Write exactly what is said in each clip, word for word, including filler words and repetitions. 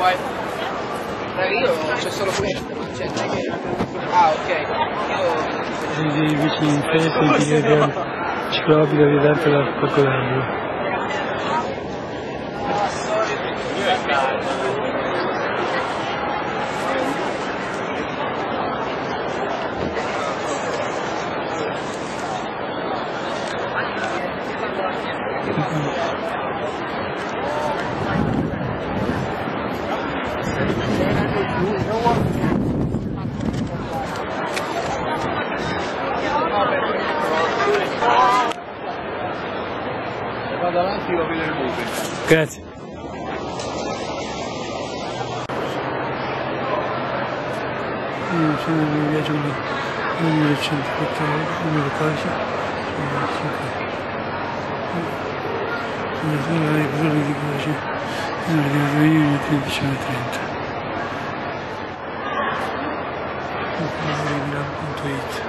Io c'è solo questo, cioè non è che... Ah, ok. Io... Dei vicini in festa e ti chiede ciclopica di darte la coccolario. Vado avanti e lo vedo il buco. Grazie. Mi piace un numero centoquattro, numero quasi, una sola delle parole di voce, una delle riunioni tredici alla trenta. punto it.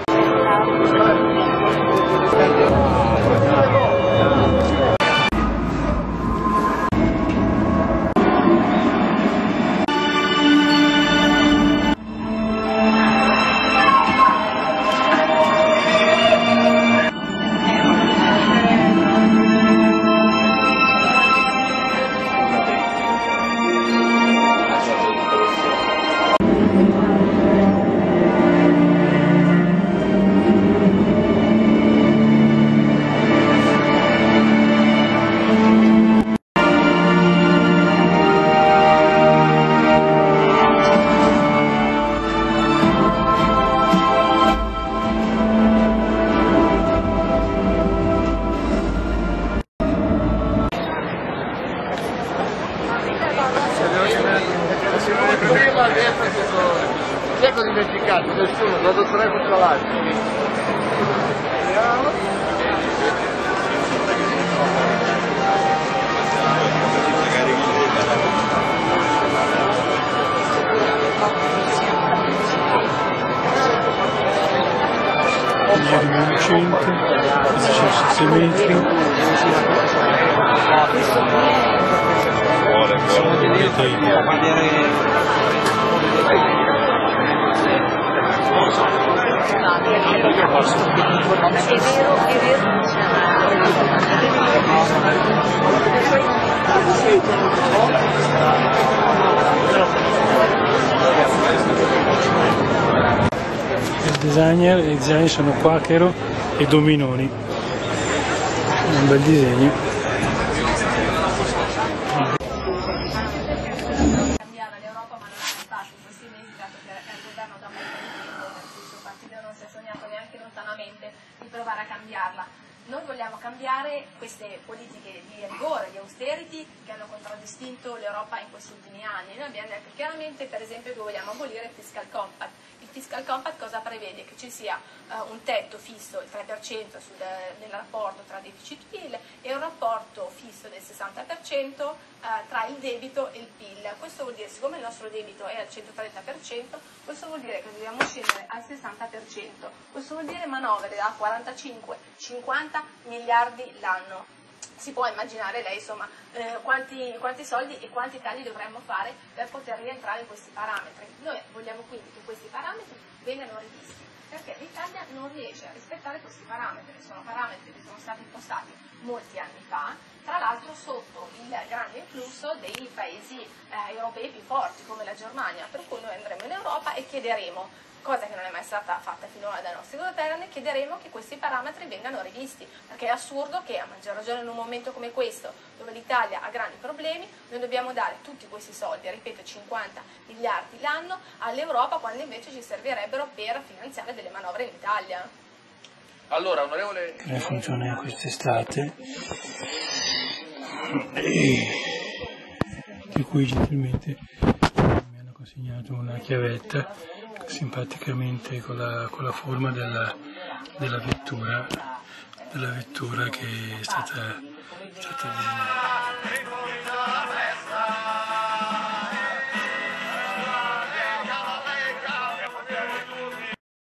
Chi è che ho dimenticato? Nessuno, la dottoressa Coccolario. Arriviamo centro, c'è sei metri. È vero, è vero. Il designer, i designer sono Quacchero e Dominoni. Un bel disegno. Di provare a cambiarla. Noi vogliamo cambiare queste politiche di rigore, di austerity che hanno contraddistinto l'Europa in questi ultimi anni. Noi abbiamo detto chiaramente, per esempio, che vogliamo abolire il fiscal compact. Il fiscal compact cosa prevede? Che ci sia uh, un tetto fisso, il tre per cento sul, nel rapporto tra deficit P I L e un rapporto fisso del sessanta per cento uh, tra il debito e il P I L. Questo vuol dire, siccome il nostro debito è al centotrenta per cento, questo vuol dire che dobbiamo scendere al sessanta per cento. Questo vuol dire manovre da quarantacinque cinquanta miliardi l'anno. Si può immaginare lei insomma eh, quanti, quanti soldi e quanti tagli dovremmo fare per poter rientrare in questi parametri. Noi vogliamo quindi che questi parametri vengano rivisti, perché l'Italia non riesce a rispettare questi parametri. Sono parametri che sono stati impostati molti anni fa, tra l'altro sotto il grande influsso dei paesi eh, europei più forti come la Germania, per cui noi andremo in Europa e chiederemo, cosa che non è mai stata fatta finora dai nostri governi, chiederemo che questi parametri vengano rivisti, perché è assurdo che, a maggior ragione in un momento come questo, dove l'Italia ha grandi problemi, noi dobbiamo dare tutti questi soldi, ripeto cinquanta miliardi l'anno, all'Europa, quando invece ci servirebbero per finanziare delle manovre in Italia. Allora, onorevole... Che funziona quest'estate, di cui gentilmente mi hanno consegnato una chiavetta simpaticamente con la, con la forma della, della vettura della vettura che è stata, è stata disegnata.